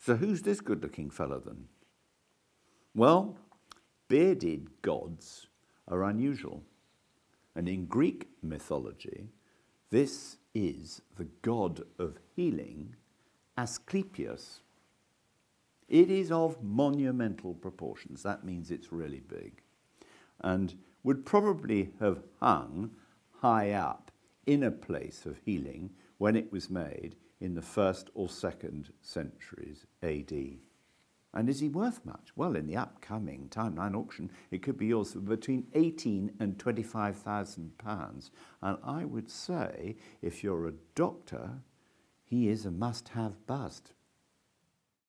So who's this good-looking fellow then? Well, bearded gods are unusual. And in Greek mythology, this is the god of healing, Asclepius. It is of monumental proportions. That means it's really big. And would probably have hung high up in a place of healing when it was made in the 1st or 2nd centuries AD. And is he worth much? Well, in the upcoming timeline auction, it could be yours for between £18,000 and £25,000. And I would say, if you're a doctor, he is a must-have bust.